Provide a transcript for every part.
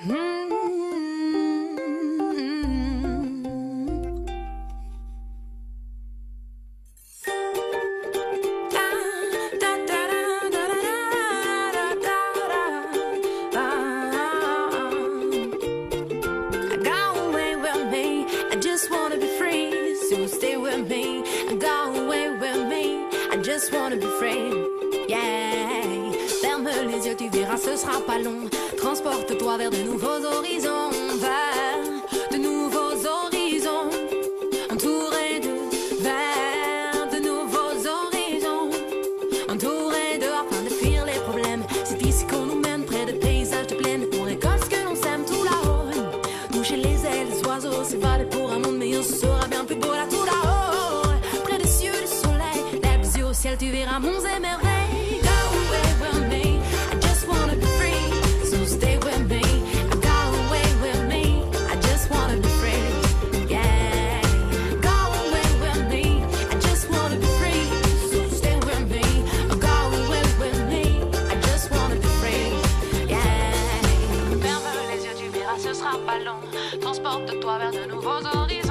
Just wanna be free, yeah. Ferme les yeux, tu verras, ce sera pas long. Transporte-toi vers de nouveaux horizons, vers de nouveaux horizons. Entouré de vers de nouveaux horizons. Entouré de afin de fuir les problèmes. C'est ici qu'on nous mène près de paysages de plaine. On récolte ce que l'on sème tout là-haut. Toucher les ailes des oiseaux, s'évader pour un monde meilleur, ce sera bien plus beau là tout là-haut. Près des cieux du soleil, les yeux au ciel, tu verras monts et merveilles. Go away with me, I just wanna be free. So stay with me, go away with me, I just wanna be free. Yeah, go away with me, I just wanna be free. So stay with me, go away with me, I just wanna be free. Yeah. Ferme les yeux, tu verras, ce sera pas long. Transporte-toi vers de nouveaux horizons.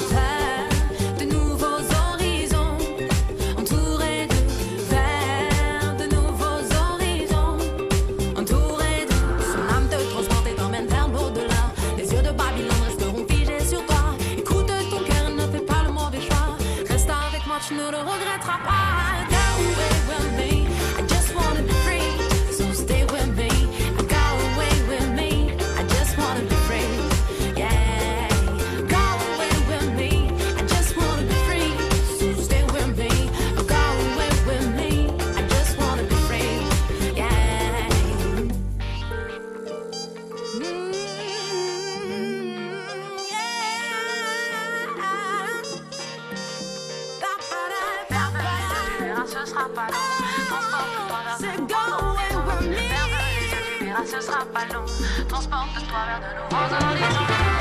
Tu ne le regretteras pas. Go away with me, I just wanna be free. So stay with me, go away with me, I just wanna be free. Yeah, go away with me, I just wanna be free. So stay with me, go away with me, I just wanna be free. Yeah. Ce sera pas long, transporte-toi vers de nouveaux horizons. Ce sera pas long, transporte-toi vers de nouveaux horizons.